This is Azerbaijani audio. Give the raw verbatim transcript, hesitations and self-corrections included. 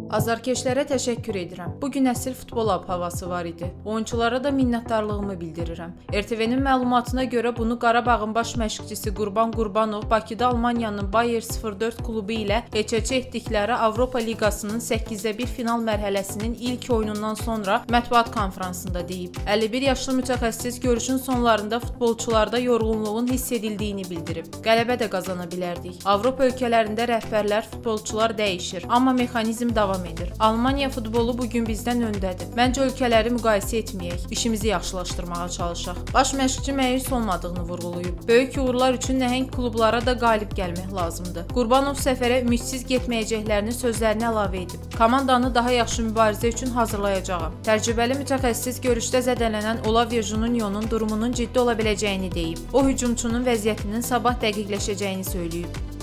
Azarkeşlərə təşəkkür edirəm. Bu gün əsl futbol havası var idi. Oyunçulara da minnətdarlığımı bildirirəm. R T V-nin məlumatına görə bunu Qarabağın baş məşqçisi Qurban Qurbanov Bakıda Almaniyanın Bayer sıfır dörd klubu ilə H Ç etdikləri Avropa Liqasının səkkizdə bir final mərhələsinin ilk oyunundan sonra mətbuat konfransında deyib. əlli bir yaşlı mütəxəssis görüşün sonlarında futbolçularda yorğunluğun hiss edildiyini bildirib. Qələbə də qazana bilərdik. Avropa ölkələrində rəhbərlər, futbolçular dəyişir, amma mexanizm davam edir. Almaniya futbolu bugün bizdən öndədir. Məncə ölkələri müqayisə etməyək, işimizi yaxşılaşdırmağa çalışaq. Baş məşqçi məyus olmadığını vurğulayıb. Böyük uğurlar üçün nəhəng klublara da qalib gəlmək lazımdır. Qurbanov səfərə ümidsiz getməyəcəklərini sözlərinə əlavə edib. Komandanı daha yaxşı mübarizə üçün hazırlayacağam. Təcrübəli mütəxəssis görüşdə zədələnən Olavio Juninho'nun durumunun ciddi ola biləcəyini deyib. O hücumçunun vəziyyətinin sabah dəqiqləşəcəyini söyləyib.